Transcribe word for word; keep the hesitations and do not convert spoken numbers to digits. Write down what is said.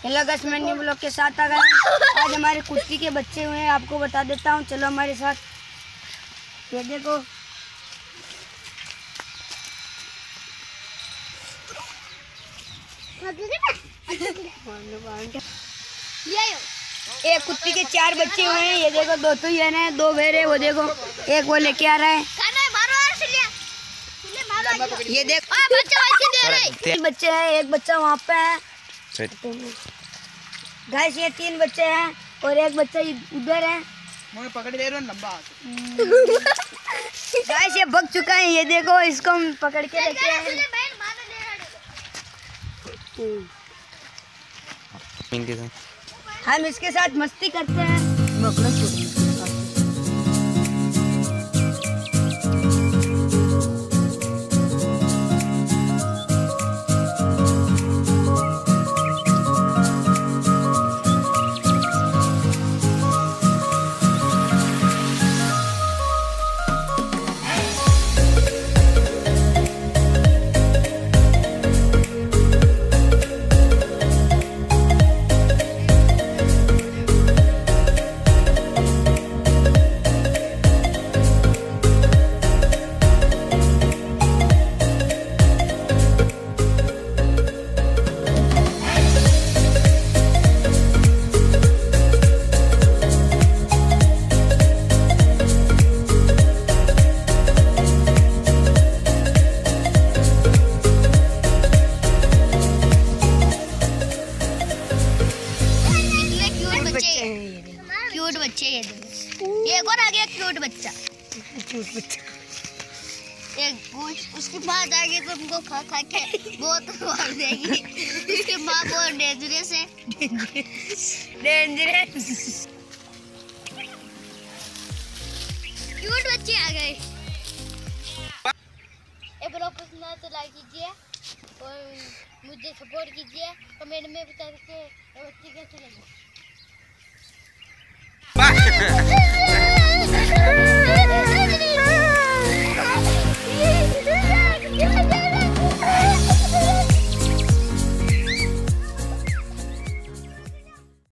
Hello guys, मैं new blog के साथ आ गया हूँ। आज हमारे कुत्ती के बच्चे हुए हैं, आपको बता देता हूँ। चलो हमारे साथ। ये देखो, एक कुत्ती के चार बच्चे हुए हैं। ये देखो, दो तो ये हैं, दो भेड़ है। वो देखो, एक वो लेके आ रहा है। ये देखो तीन बच्चे हैं, एक बच्चा वहाँ पे है। गाइस, ये तीन बच्चे हैं और एक बच्चा उधर है। मैं पकड़ ले रहा हूँ लंबा। गाइस, ये भग चुका है। ये देखो, इसको हम पकड़ के लेके आए हैं। हम इसके साथ मस्ती करते हैं। क्यूट बच्चे ये देखो, एक और आ गया क्यूट बच्चा। क्यूट बच्चा एक उसकी माँ जाएगी तो हमको खा खा के बहुत मार देगी। उसकी माँ बहुत डेंजरस है। डेंजरस क्यूट बच्चे आ गए। एक ब्लॉग पसंद आए तो लाइक कीजिए और मुझे सपोर्ट कीजिए। कमेंट में बता दीजिए बच्चे कैसे लगे।